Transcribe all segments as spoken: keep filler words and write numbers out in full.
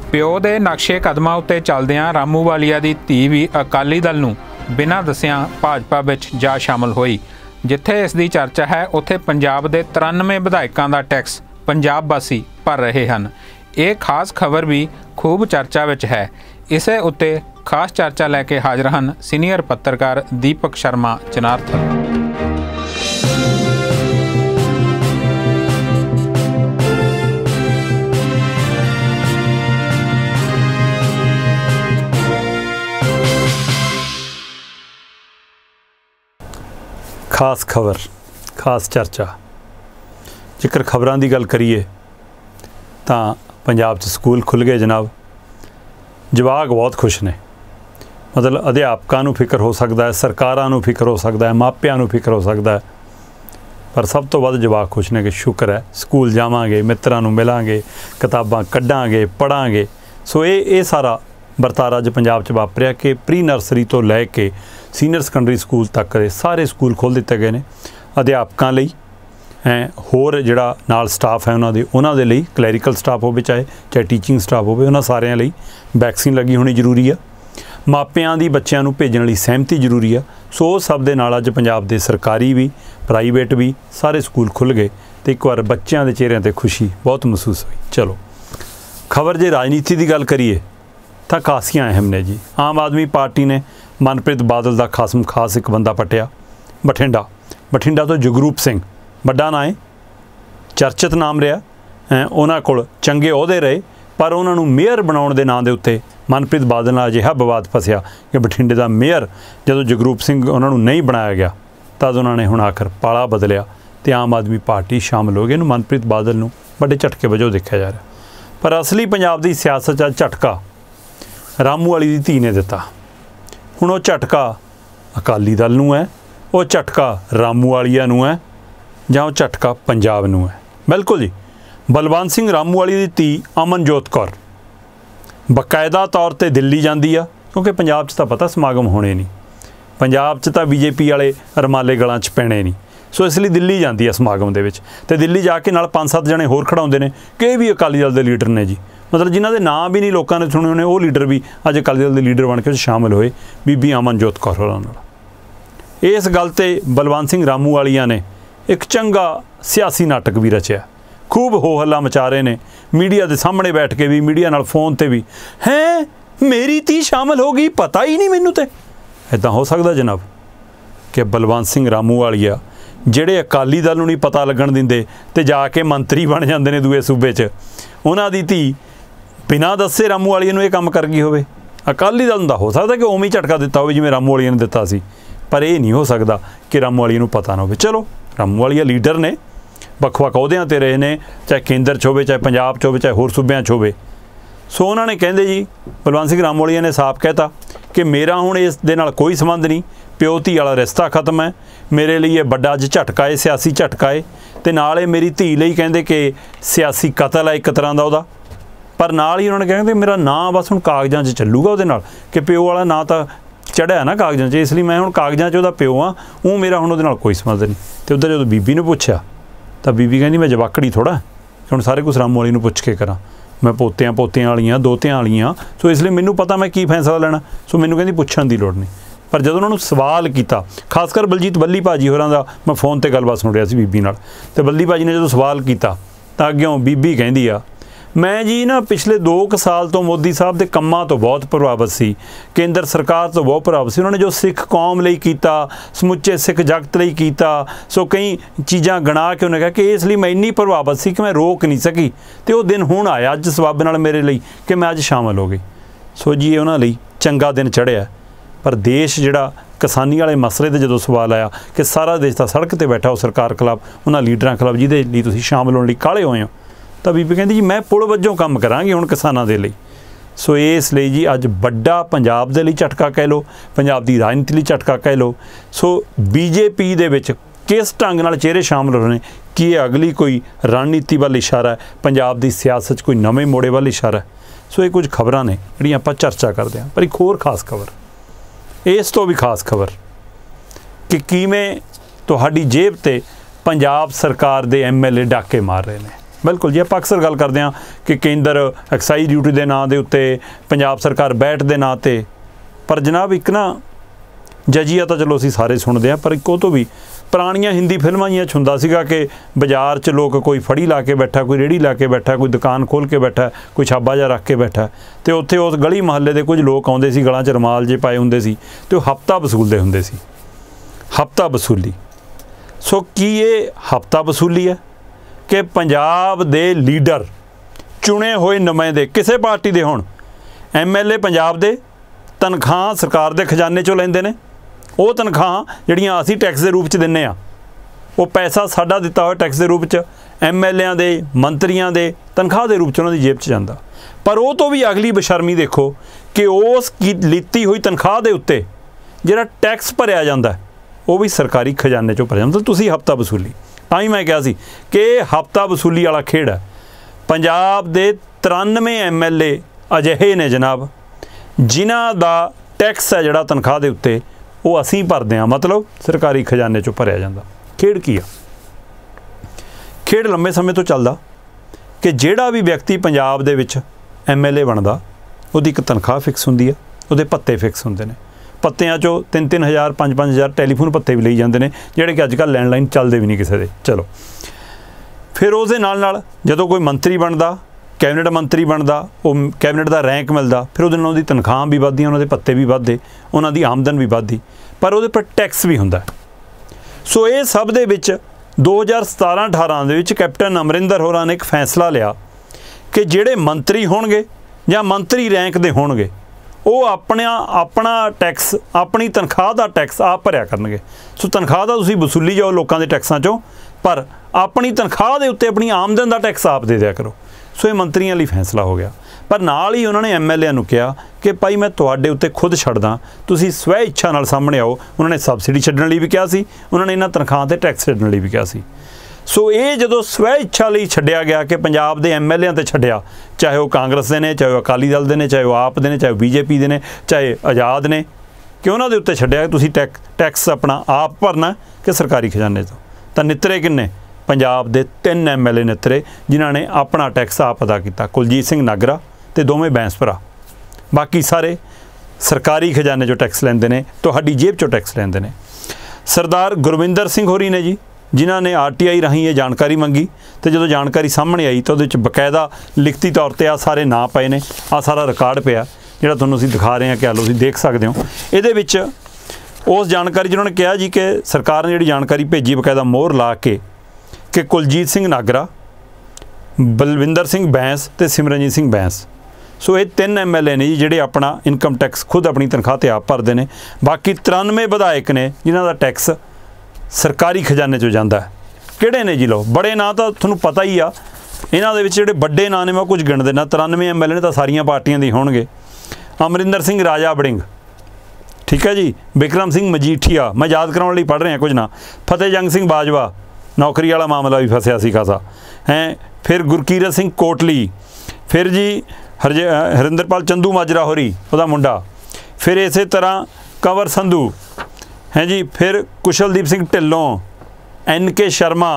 ਪਿਓ ਦੇ ਨਕਸ਼ੇ ਕਦਮਾਂ ਉੱਤੇ ਚੱਲਦਿਆਂ ਰਾਮੂਵਾਲੀਆ ਦੀ ਧੀ ਵੀ ਅਕਾਲੀ ਦਲ ਨੂੰ ਬਿਨਾਂ ਦੱਸਿਆਂ ਭਾਜਪਾ ਵਿੱਚ ਜਾ ਸ਼ਾਮਲ ਹੋਈ। ਜਿੱਥੇ ਇਸ ਦੀ ਚਰਚਾ ਹੈ ਉੱਥੇ ਪੰਜਾਬ ਦੇ ਤਰਾਨਵੇਂ ਵਿਧਾਇਕਾਂ ਦਾ ਟੈਕਸ ਪੰਜਾਬ ਵਾਸੀ ਭਰ ਰਹੇ ਹਨ। ਇਹ ਖਾਸ ਖਬਰ ਵੀ ਖੂਬ ਚਰਚਾ ਵਿੱਚ ਹੈ। ਇਸੇ ਉੱਤੇ ਖਾਸ ਚਰਚਾ ਲੈ ਕੇ ਹਾਜ਼ਰ ਹਨ ਸੀਨੀਅਰ ਪੱਤਰਕਾਰ ਦੀਪਕ ਸ਼ਰਮਾ ਚਨਾਰਥਲ। खास खबर खास चर्चा जेकर खबरां दी गल करिए तां पंजाब च स्कूल खुल गए जनाब। जवाक बहुत खुश ने, मतलब अध्यापकों नूं फिक्र हो सकता है, सरकारां नूं फिक्र हो सकता है, मापियां नूं फिक्र हो सकता है, पर सब तो वध जवाक खुश ने कि शुक्र है स्कूल जावांगे, मित्रां नूं मिलांगे, किताबां कढांगे, पढ़ांगे। सो ये ये सारा ਵਰਤਾਰਾ ਅੱਜ ਪੰਜਾਬ 'ਚ ਵਾਪਰਿਆ कि प्री नर्सरी तो लैके सीनियर सेकेंडरी स्कूल तक ਦੇ ਸਾਰੇ ਸਕੂਲ ਖੋਲ੍ਹ ਦਿੱਤੇ ਗਏ ਨੇ ਅਧਿਆਪਕਾਂ ਲਈ। ਹੈ ਹੋਰ ਜਿਹੜਾ ਨਾਲ ਸਟਾਫ ਹੈ ਉਹਨਾਂ ਦੇ ਉਹਨਾਂ ਦੇ ਲਈ ਕਲੈਰੀਕਲ ਸਟਾਫ ਹੋਵੇ ਚਾਹੇ ਚਾਹੇ ਟੀਚਿੰਗ ਸਟਾਫ ਹੋਵੇ, ਉਹਨਾਂ ਸਾਰਿਆਂ ਲਈ ਵੈਕਸੀਨ ਲੱਗੀ ਹੋਣੀ ਜ਼ਰੂਰੀ ਆ। ਮਾਪਿਆਂ ਦੀ ਬੱਚਿਆਂ ਨੂੰ ਭੇਜਣ ਲਈ ਸਹਿਮਤੀ ਜ਼ਰੂਰੀ ਆ। ਸੋ ਸਭ ਦੇ ਨਾਲ ਅੱਜ ਪੰਜਾਬ ਦੇ ਸਰਕਾਰੀ ਵੀ ਪ੍ਰਾਈਵੇਟ ਵੀ ਸਾਰੇ ਸਕੂਲ ਖੁੱਲ੍ਹ ਗਏ ਅਤੇ ਇੱਕ ਵਾਰ ਬੱਚਿਆਂ ਦੇ ਚਿਹਰਿਆਂ 'ਤੇ ਖੁਸ਼ੀ ਬਹੁਤ ਮਹਿਸੂਸ ਹੋਈ। ਚਲੋ ਖਬਰ ਜੇ ਰਾਜਨੀਤੀ ਦੀ ਗੱਲ ਕਰੀਏ ਤਾਂ ਖਾਸੀਆਂ ਅਹਿਮ ਨੇ ਜੀ। ਆਮ ਆਦਮੀ ਪਾਰਟੀ ਨੇ ਮਨਪ੍ਰੀਤ ਬਾਦਲ ਦਾ ਖਾਸਮ ਖਾਸ ਇੱਕ ਬੰਦਾ ਪੱਟਿਆ। ਬਠਿੰਡਾ ਬਠਿੰਡਾ ਤੋਂ ਜਗਰੂਪ ਸਿੰਘ ਵੱਡਾ ਨਾਂ ਹੈ, ਚਰਚਿਤ ਨਾਮ ਰਿਹਾ। ਉਹਨਾਂ ਕੋਲ ਚੰਗੇ ਅਹੁਦੇ ਰਹੇ, ਪਰ ਉਹਨਾਂ ਨੂੰ ਮੇਅਰ ਬਣਾਉਣ ਦੇ ਨਾਂ ਦੇ ਉੱਤੇ ਮਨਪ੍ਰੀਤ ਬਾਦਲ ਨਾਲ ਅਜਿਹਾ ਵਿਵਾਦ ਫਸਿਆ ਕਿ ਬਠਿੰਡੇ ਦਾ ਮੇਅਰ ਜਦੋਂ ਜਗਰੂਪ ਸਿੰਘ ਉਹਨਾਂ ਨੂੰ ਨਹੀਂ ਬਣਾਇਆ ਗਿਆ ਤਦ ਉਹਨਾਂ ਨੇ ਹੁਣ ਆਖਰ ਪਾਲਾ ਬਦਲਿਆ ਅਤੇ ਆਮ ਆਦਮੀ ਪਾਰਟੀ ਸ਼ਾਮਲ ਹੋ ਗਈ। ਇਹਨੂੰ ਮਨਪ੍ਰੀਤ ਬਾਦਲ ਨੂੰ ਵੱਡੇ ਝਟਕੇ ਵਜੋਂ ਦੇਖਿਆ ਜਾ ਰਿਹਾ, ਪਰ ਅਸਲੀ ਪੰਜਾਬ ਦੀ ਸਿਆਸਤ 'ਚ ਝਟਕਾ ਰਾਮੂਵਾਲੀ ਦੀ ਧੀ ਨੇ ਦਿੱਤਾ। ਹੁਣ ਉਹ ਝਟਕਾ ਅਕਾਲੀ ਦਲ ਨੂੰ ਹੈ, ਉਹ ਝਟਕਾ ਰਾਮੂਵਾਲੀਆ ਨੂੰ ਹੈ, ਜਾਂ ਉਹ ਝਟਕਾ ਪੰਜਾਬ ਨੂੰ ਹੈ। ਬਿਲਕੁਲ ਜੀ, ਬਲਵੰਤ ਸਿੰਘ ਰਾਮੂਵਾਲੀ ਦੀ ਧੀ ਅਮਨਜੋਤ ਕੌਰ ਬਕਾਇਦਾ ਤੌਰ 'ਤੇ ਦਿੱਲੀ ਜਾਂਦੀ ਆ, ਕਿਉਂਕਿ ਪੰਜਾਬ 'ਚ ਤਾਂ ਪਤਾ ਸਮਾਗਮ ਹੋਣੇ ਨਹੀਂ, ਪੰਜਾਬ 'ਚ ਤਾਂ ਬੀਜੇਪੀ ਵਾਲੇ ਰਮਾਲੇ ਗਲਾਂ 'ਚ ਪੈਣੇ ਨਹੀਂ। ਸੋ ਇਸ ਲਈ ਦਿੱਲੀ ਜਾਂਦੀ ਆ ਸਮਾਗਮ ਦੇ ਵਿੱਚ, ਅਤੇ ਦਿੱਲੀ ਜਾ ਕੇ ਨਾਲ ਪੰਜ ਸੱਤ ਜਣੇ ਹੋਰ ਖੜਾਉਂਦੇ ਨੇ ਕਿ ਇਹ ਵੀ ਅਕਾਲੀ ਦਲ ਦੇ ਲੀਡਰ ਨੇ ਜੀ। ਮਤਲਬ ਜਿਨ੍ਹਾਂ ਦੇ ਨਾਂ ਵੀ ਨਹੀਂ ਲੋਕਾਂ ਨੇ ਸੁਣੇ ਹੋਣੇ, ਉਹ ਲੀਡਰ ਵੀ ਅੱਜ ਅਕਾਲੀ ਦਲ ਦੇ ਲੀਡਰ ਬਣ ਕੇ ਸ਼ਾਮਲ ਹੋਏ ਬੀਬੀ ਅਮਨਜੋਤ ਕੌਰ ਹੋਰਾਂ ਨਾਲ। ਇਸ ਗੱਲ 'ਤੇ ਬਲਵੰਤ ਸਿੰਘ ਰਾਮੂਵਾਲੀਆ ਨੇ ਇੱਕ ਚੰਗਾ ਸਿਆਸੀ ਨਾਟਕ ਵੀ ਰਚਿਆ। ਖੂਬ ਹੋ ਹੱਲਾ ਮਚਾ ਰਹੇ ਨੇ ਮੀਡੀਆ ਦੇ ਸਾਹਮਣੇ ਬੈਠ ਕੇ ਵੀ, ਮੀਡੀਆ ਨਾਲ ਫੋਨ 'ਤੇ ਵੀ। ਹੈਂ ਮੇਰੀ ਧੀ ਸ਼ਾਮਲ ਹੋ ਗਈ, ਪਤਾ ਹੀ ਨਹੀਂ ਮੈਨੂੰ। ਤਾਂ ਇੱਦਾਂ ਹੋ ਸਕਦਾ ਜਨਾਬ ਕਿ ਬਲਵੰਤ ਸਿੰਘ ਰਾਮੂਵਾਲੀਆ ਜਿਹੜੇ ਅਕਾਲੀ ਦਲ ਨੂੰ ਨਹੀਂ ਪਤਾ ਲੱਗਣ ਦਿੰਦੇ ਅਤੇ ਜਾ ਕੇ ਮੰਤਰੀ ਬਣ ਜਾਂਦੇ ਨੇ ਦੂਏ ਸੂਬੇ 'ਚ, ਉਹਨਾਂ ਦੀ ਧੀ ਬਿਨਾਂ ਦੱਸੇ ਰਾਮੂਵਾਲੀਆ ਨੂੰ ਇਹ ਕੰਮ ਕਰ ਗਈ ਹੋਵੇ। ਅਕਾਲੀ ਦਲ ਨੂੰ ਤਾਂ ਹੋ ਸਕਦਾ ਕਿ ਉਵੇਂ ਹੀ ਝਟਕਾ ਦਿੱਤਾ ਹੋਵੇ ਜਿਵੇਂ ਰਾਮੂਵਾਲੀਆ ਨੇ ਦਿੱਤਾ ਸੀ, ਪਰ ਇਹ ਨਹੀਂ ਹੋ ਸਕਦਾ ਕਿ ਰਾਮੂਵਾਲੀਆ ਨੂੰ ਪਤਾ ਨਾ ਹੋਵੇ। ਚਲੋ ਰਾਮੂਵਾਲੀਆ ਲੀਡਰ ਨੇ, ਵੱਖ ਵੱਖ ਅਹੁਦਿਆਂ 'ਤੇ ਰਹੇ ਨੇ, ਚਾਹੇ ਕੇਂਦਰ 'ਚ ਹੋਵੇ, ਚਾਹੇ ਪੰਜਾਬ 'ਚ ਹੋਵੇ, ਚਾਹੇ ਹੋਰ ਸੂਬਿਆਂ 'ਚ ਹੋਵੇ। ਸੋ ਉਹਨਾਂ ਨੇ ਕਹਿੰਦੇ ਜੀ, ਬਲਵੰਤ ਸਿੰਘ ਰਾਮੂਵਾਲੀਆ ਨੇ ਸਾਫ਼ ਕਹਿਤਾ ਕਿ ਮੇਰਾ ਹੁਣ ਇਸ ਦੇ ਨਾਲ ਕੋਈ ਸੰਬੰਧ ਨਹੀਂ, ਪਿਓ ਧੀ ਵਾਲਾ ਰਿਸ਼ਤਾ ਖਤਮ ਹੈ। ਮੇਰੇ ਲਈ ਇਹ ਵੱਡਾ ਅੱਜ ਝਟਕਾ ਹੈ, ਸਿਆਸੀ ਝਟਕਾ ਹੈ, ਅਤੇ ਨਾਲ ਇਹ ਮੇਰੀ ਧੀ ਲਈ ਕਹਿੰਦੇ ਕਿ ਸਿਆਸੀ ਕਤਲ ਹੈ ਇੱਕ ਤਰ੍ਹਾਂ ਦਾ ਉਹਦਾ। ਪਰ ਨਾਲ ਹੀ ਉਹਨਾਂ ਨੇ ਕਹਿੰਦੇ ਮੇਰਾ ਨਾਂ ਬਸ ਹੁਣ ਕਾਗਜ਼ਾਂ 'ਚ ਚੱਲੂਗਾ ਉਹਦੇ ਨਾਲ, ਕਿ ਪਿਓ ਵਾਲਾ ਨਾਂ ਤਾਂ ਚੜ੍ਹਿਆ ਨਾ ਕਾਗਜ਼ਾਂ 'ਚ, ਇਸ ਲਈ ਮੈਂ ਹੁਣ ਕਾਗਜ਼ਾਂ 'ਚ ਉਹਦਾ ਪਿਓ ਹਾਂ, ਉਹ ਮੇਰਾ ਹੁਣ ਉਹਦੇ ਨਾਲ ਕੋਈ ਸੰਬੰਧ ਨਹੀਂ। ਅਤੇ ਉੱਧਰ ਜਦੋਂ ਬੀਬੀ ਨੂੰ ਪੁੱਛਿਆ ਤਾਂ ਬੀਬੀ ਕਹਿੰਦੀ ਮੈਂ ਜਵਾਕੜੀ ਥੋੜ੍ਹਾ ਹੁਣ ਸਾਰੇ ਕੁਛ ਰਾਮੂਵਾਲੀ ਨੂੰ ਪੁੱਛ ਕੇ ਕਰਾਂ, ਮੈਂ ਪੋਤਿਆਂ ਪੋਤਿਆਂ ਵਾਲੀਆਂ ਦੋਤਿਆਂ ਵਾਲੀਆਂ, ਸੋ ਇਸ ਲਈ ਮੈਨੂੰ ਪਤਾ ਮੈਂ ਕੀ ਫੈਸਲਾ ਲੈਣਾ, ਸੋ ਮੈਨੂੰ ਕਹਿੰਦੀ ਪੁੱਛਣ ਦੀ ਲੋੜ ਨਹੀਂ। ਪਰ ਜਦੋਂ ਉਹਨਾਂ ਨੂੰ ਸਵਾਲ ਕੀਤਾ, ਖਾਸ ਕਰ ਬਲਜੀਤ ਬੱਲੀ ਭਾਜੀ ਹੋਰਾਂ ਦਾ ਮੈਂ ਫੋਨ 'ਤੇ ਗੱਲਬਾਤ ਸੁਣ ਰਿਹਾ ਸੀ ਬੀਬੀ ਨਾਲ, ਅਤੇ ਬੱਲੀ ਭਾਜੀ ਨੇ ਜਦੋਂ ਸਵਾਲ ਕੀਤਾ ਤਾਂ ਅੱਗਿਓਂ ਬੀਬੀ ਕਹਿੰਦੀ ਆ ਮੈਂ ਜੀ ਨਾ ਪਿਛਲੇ ਦੋ ਕੁ ਸਾਲ ਤੋਂ ਮੋਦੀ ਸਾਹਿਬ ਦੇ ਕੰਮਾਂ ਤੋਂ ਬਹੁਤ ਪ੍ਰਭਾਵਿਤ ਸੀ, ਕੇਂਦਰ ਸਰਕਾਰ ਤੋਂ ਬਹੁਤ ਪ੍ਰਭਾਵਿਤ ਸੀ। ਉਹਨਾਂ ਨੇ ਜੋ ਸਿੱਖ ਕੌਮ ਲਈ ਕੀਤਾ, ਸਮੁੱਚੇ ਸਿੱਖ ਜਗਤ ਲਈ ਕੀਤਾ, ਸੋ ਕਈ ਚੀਜ਼ਾਂ ਗਿਣਾ ਕੇ ਉਹਨੇ ਕਿਹਾ ਕਿ ਇਸ ਲਈ ਮੈਂ ਇੰਨੀ ਪ੍ਰਭਾਵਿਤ ਸੀ ਕਿ ਮੈਂ ਰੋਕ ਨਹੀਂ ਸਕੀ, ਅਤੇ ਉਹ ਦਿਨ ਹੁਣ ਆਇਆ ਅੱਜ ਸਬੱਬ ਨਾਲ ਮੇਰੇ ਲਈ ਕਿ ਮੈਂ ਅੱਜ ਸ਼ਾਮਲ ਹੋ ਗਈ। ਸੋ ਜੀ ਇਹ ਉਹਨਾਂ ਲਈ ਚੰਗਾ ਦਿਨ ਚੜ੍ਹਿਆ। ਪਰ ਦੇਸ਼ ਜਿਹੜਾ ਕਿਸਾਨੀ ਵਾਲੇ ਮਸਲੇ 'ਤੇ ਜਦੋਂ ਸਵਾਲ ਆਇਆ ਕਿ ਸਾਰਾ ਦੇਸ਼ ਤਾਂ ਸੜਕ 'ਤੇ ਬੈਠਾ ਉਹ ਸਰਕਾਰ ਖਿਲਾਫ, ਉਹਨਾਂ ਲੀਡਰਾਂ ਖਿਲਾਫ ਜਿਹਦੇ ਲਈ ਤੁਸੀਂ ਸ਼ਾਮਲ ਹੋਣ ਲਈ ਕਾਹਲੇ ਹੋਏ ਹੋ, ਤਾਂ ਬੀਬੀ ਕਹਿੰਦੀ ਜੀ ਮੈਂ ਪੁਲ ਵਜੋਂ ਕੰਮ ਕਰਾਂਗੀ ਹੁਣ ਕਿਸਾਨਾਂ ਦੇ ਲਈ। ਸੋ ਇਸ ਲਈ ਜੀ ਅੱਜ ਵੱਡਾ ਪੰਜਾਬ ਦੇ ਲਈ ਝਟਕਾ ਕਹਿ ਲਓ, ਪੰਜਾਬ ਦੀ ਰਾਜਨੀਤੀ ਲਈ ਝਟਕਾ ਕਹਿ ਲਓ। ਸੋ ਬੀਜੇਪੀ ਦੇ ਵਿੱਚ ਕਿਸ ਢੰਗ ਨਾਲ ਚਿਹਰੇ ਸ਼ਾਮਲ ਹੋ ਰਹੇ ਨੇ, ਕੀ ਇਹ ਅਗਲੀ ਕੋਈ ਰਣਨੀਤੀ ਵੱਲ ਇਸ਼ਾਰਾ ਹੈ, ਪੰਜਾਬ ਦੀ ਸਿਆਸਤ 'ਚ ਕੋਈ ਨਵੇਂ ਮੋੜੇ ਵੱਲ ਇਸ਼ਾਰਾ ਹੈ। ਸੋ ਇਹ ਕੁਝ ਖਬਰਾਂ ਨੇ ਜਿਹੜੀਆਂ ਆਪਾਂ ਚਰਚਾ ਕਰਦੇ ਹਾਂ। ਪਰ ਇੱਕ ਹੋਰ ਖਾਸ ਖਬਰ, ਇਸ ਤੋਂ ਵੀ ਖਾਸ ਖਬਰ ਕਿ ਕਿਵੇਂ ਤੁਹਾਡੀ ਜੇਬ 'ਤੇ ਪੰਜਾਬ ਸਰਕਾਰ ਦੇ ਐਮ ਐਲ ਏ ਡਾਕੇ ਮਾਰ ਰਹੇ ਨੇ। बिल्कुल जी, आप अक्सर गल करते हैं कि केंद्र एक्साइज ड्यूटी के नाँ के उत्ते पंजाब सरकार बैठ के नाँ ते, पर जनाब एक ना जजिया तो चलो असीं सारे सुनते हैं, पर एक वो तो भी पुरानियां हिंदी फिल्मां जियां हुंदा सीगा कि बाजार च लोग कोई फड़ी ला के बैठा, कोई रेहड़ी ला के बैठा, कोई दुकान खोल के बैठा, कोई छाबा जा रख के बैठा, तो उत्थे उस गली महल्ले के कुछ लोग आउंदे सी, गलां च रुमाल जे पाए हुंदे सी, तो हफ्ता वसूलते हुंदे सी, हफ्ता वसूली। सो की ये हफ्ता वसूली है कि पंजाब दे लीडर चुने हुए नुमाइंदे किसी पार्टी दे होण, एम एल ए पंजाब दे तनख्वाह सरकार के खजाने चों लैंदे ने, वो तनख्वाह जिहड़ियां असीं टैक्स के रूप च दिंदे आ, वो पैसा साडा दिता हुआ टैक्स के रूप च एम एल ए दे मंत्रियों के तनख्वाह के रूप च उन्हां दी जेब च जांदा। पर वो तो भी अगली बशर्मी देखो कि उस की लीती हुई तनख्वाह के उत्ते जिहड़ा टैक्स भरिया जांदा है वो भी सरकारी खजाने चों भरिया जांदा। तुसीं हफ्ता वसूली, तां ही मैं कहा सी कि हफ्ता वसूली वाला खेड़ है। पंजाब दे तिरानवे एम एल ए अजिहे ने जनाब जिन्हां दा टैक्स है जिहड़ा तनख्वाह के उत्ते वो असीं भरदे हैं, मतलब सरकारी खजाने चों भरिया जांदा। खेड़ की आ? खेड़ लंबे समय तो चलदा कि जिहड़ा भी व्यक्ति पंजाब दे विच एम एल ए बनदा उहदी एक तनख्वाह फिक्स हुंदी है, उहदे भत्ते फिक्स हुंदे ने। पत्तियां चों तीन तीन हज़ार पाँच पाँच हज़ार टैलीफोन भत्ते भी लई जांदे ने, जिहड़े कि अजकल लैंडलाइन चलदे भी नहीं किसी दे। चलो फिर उस दे नाल नाल जदों कोई मंत्री बनदा, कैबिनेट मंत्री बनता, वो कैबिनेट का रैंक मिलता, फिर वो उन्होंने तनख्वाह भी वधदी, उन्होंने भत्ते भी वधदे, उन्होंने आमदन भी वधदी, पर वो पर टैक्स भी हुंदा। सो ये सब दे विच दो हज़ार सतारह अठारह दे विच कैप्टन अमरिंदर होरां ने एक फैसला लिया कि जिहड़े मंत्री होणगे जां मंत्री रैंक दे होणगे वो अपना अपना टैक्स, अपनी तनख्वाह का टैक्स आप भरिया करनगे। सो तनख्वाह का तुसीं वसूली जाओ लोकां दे टैक्सां चों, पर अपनी तनख्वाह दे उत्ते अपनी आमदन का टैक्स आप दे दिया करो। सो ये मंत्रियों लिए फैसला हो गया। पर नाल ही उन्होंने एम एल ए नूं कहा कि भाई मैं तुहाडे उत्ते खुद छड्डदा, तुसीं स्वै इच्छा नाल सामने आओ। उन्होंने सबसिडी छड्डण लई भी कहा सी, उन्होंने इन्हां तनख्वाह ते टैक्स छड्डण लई भी कहा सी। सो ये जदों स्वै इच्छा लई छड्डिया गया कि पंजाब दे एम एल ए ते छड्डिया, चाहे वो कांग्रेस दे ने, चाहे वो अकाली दल दे ने, चाहे वो आप दे ने, चाहे बी जे पी दे ने, चाहे आज़ाद ने, कि उन्हां दे उत्ते छड्डिया कि तुसीं टैक टैक्स अपना आप भरना कि सरकारी खजाने तो। तां नितरे किन्ने? पंजाब दे तीन एम एल ए नितरे जिन्हां ने अपना टैक्स आप अदा किया, कुलजीत सिंह नागरा ते दोवें बैंस भरा। बाकी सारे सरकारी खजाने चों टैक्स लैंदे ने, तुहाडी जेब चों टैक्स लैंदे ने। सरदार गुरविंदर सिंह होरी ने जी, जिन्हां ने आर टी आई राहीं ये जानकारी मंगी, तो जो जानकारी सामने आई तो उहदे विच बकायदा लिखती तौर पर आ सारे नाम पे ने, आ सारा रिकॉर्ड पिया जिहड़ा तुहानूं असीं दिखा रहे हैं, कि लो तुसीं देख सकते हो। इहदे विच उस जानकारी जिन्होंने कहा जी कि सरकार ने जिहड़ी जानकारी भेजी बकायदा मोहर ला के कि कुलजीत सिंह नागरा, बलविंदर सिंह बैंस ते सिमरनजीत सिंह बैंस, सो ये तीन एम एल ए ने जी जिहड़े अपना इनकम टैक्स खुद अपनी तनख्वाह ते आप भरते हैं। बाकी तिरानवे विधायक ने जिन्हां दा टैक्स सरकारी खजाने चों जांदा है। किहड़े ने जी? लो बड़े नां तो तुहानूं पता ही आ, इन्हां दे विच जिहड़े वड्डे नां ने मैं कुछ गिण देना। तिरानवे एम एल ए ने तो सारियां पार्टियां दे होणगे। अमरिंदर सिंह राजा वड़िंग, ठीक है जी, बिक्रम सिंह मजीठिया, मैं याद कराउण लई पढ़ रहा कुछ ना, फतेह जंग सिंह बाजवा, नौकरी वाला मामला भी फसिया सी खासा हैं, फिर गुरकीरत सिंह कोटली, फिर जी हरज हरिंदरपाल चंदू माजरा होरी उहदा मुंडा, फिर इस तरह कंवर संधू हैं जी, फिर कुशलदीप सिंह ढिल्लों, एन के शर्मा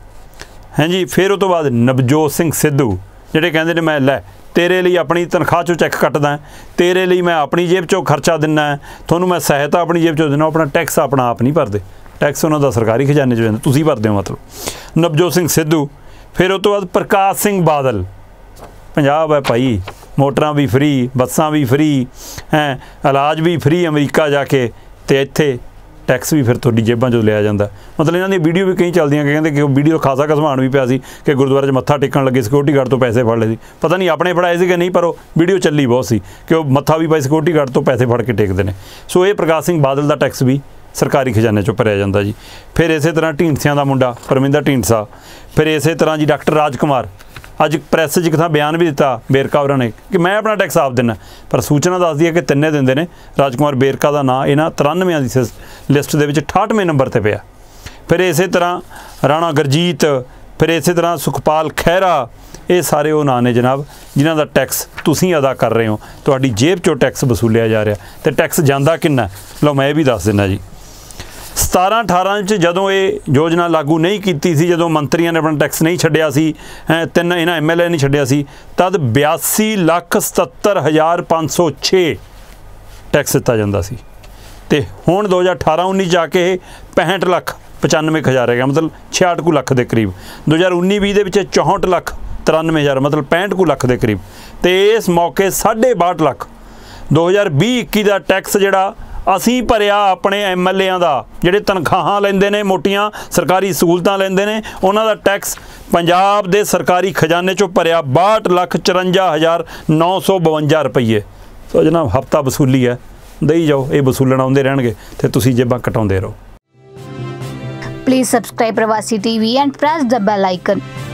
हैं जी, फिर उस तो बाद नवजोत सिंह सिद्धू जिहड़े कहंदे ने मैं लै तेरे लिए अपनी तनख्वाह चों चैक कटदा है, तेरे लिए मैं अपनी जेब चों खर्चा दिना है, तुहानूं मैं सहायता अपनी जेब चों दिना, अपना टैक्स अपना आप नहीं भरदे, टैक्स उन्हों का सरकारी खजाने चों जांदा, तुसीं भरदे हो मतलब। नवजोत सिंह सिद्धू, फिर उस तो बाद प्रकाश सिंह बादल, पंजाब है भाई, मोटरां भी फ्री, बसां भी फ्री हैं, इलाज भी फ्री अमरीका जाके, तो इत्थे टैक्स भी फिर तुहाडी जेबां चों लिया जांदा। मतलब इन्हां दी वीडियो भी कई चलदियां कि कहंदे कि वीडियो खासा घसमान भी पिया सी कि गुरुद्वारे 'च मत्था टेकण लगे सिक्योरिटी गार्ड तो पैसे फड़ लए सी, पता नहीं अपने फड़ाए सी कि नहीं, पर वो वीडियो चली बहुत सी कि वो मत्था भी भाई सिक्योरिटी गार्ड तो पैसे फड़ के टेकदे ने। सो ये प्रकाश सिंह बादल का टैक्स भी सरकारी खजाने चों भरिया जांदा जी। फिर इस तरह ढींडसियां दा मुंडा परमिंदर ढींडसा, फिर इस तरह जी डॉक्टर राजकुमार, अज प्रैस च एक थां बयान भी दिता बेरका होरां ने कि मैं अपना टैक्स आप देना, पर सूचना दसदी है कि तिन्ने दिंदे ने। राजकुमार बेरका का नाम इन्हां तिरानवे की लिस्ट के अठाहठवें नंबर पर पिया। फिर इस तरह राणा गुरजीत, फिर इस तरह सुखपाल खैरा, ये सारे वो नाम ने जनाब जिन्हां दा टैक्स तुसीं अदा कर रहे हो, तुहाडी जेब चों टैक्स वसूलिया जा रहा। तो टैक्स जांदा किन्ना, लो मैं भी दस दिना जी। सताਰਾਂ अठाਰਾਂ च जदों ये योजना लागू नहीं की सी, जदों मंत्रियों ने अपना टैक्स नहीं छड्डिया सी, तीन इन्हां एम एल ए नहीं छड्डिया सी, तद बयासी लख सतहत्तर हज़ार पाँच सौ छे टैक्स दिता जांदा सी। ते हुण दो हज़ार अठारह उन्नीस जाके पैंसठ लख पचानवे हज़ार है, मतलब छियाहठ कु लख के करीब। दो हज़ार उन्नीस बीस के चौंसठ लख तिरानवे हज़ार, मतलब पैंसठ कु लख के करीब। तो इस मौके साढ़े बाहठ लख दो हज़ार भी इक्की का टैक्स जिहड़ा असीं भरिया अपने एम एल ए का, जिहड़े तनखाहां लैंदे ने, मोटियां सरकारी सहूलतां लैंदे ने, उन्हां दा टैक्स पंजाब दे सरकारी खजाने चों भरिया बाहठ लख चुरंजा हज़ार नौ सौ बवंजा रुपये। सो जनाब हफ्ता वसूली है, दई जाओ, ये वसूलण आउंदे रहणगे ते तुसीं जेबां कटाउंदे रहो। Please subscribe Pravasi T V and press the bell icon.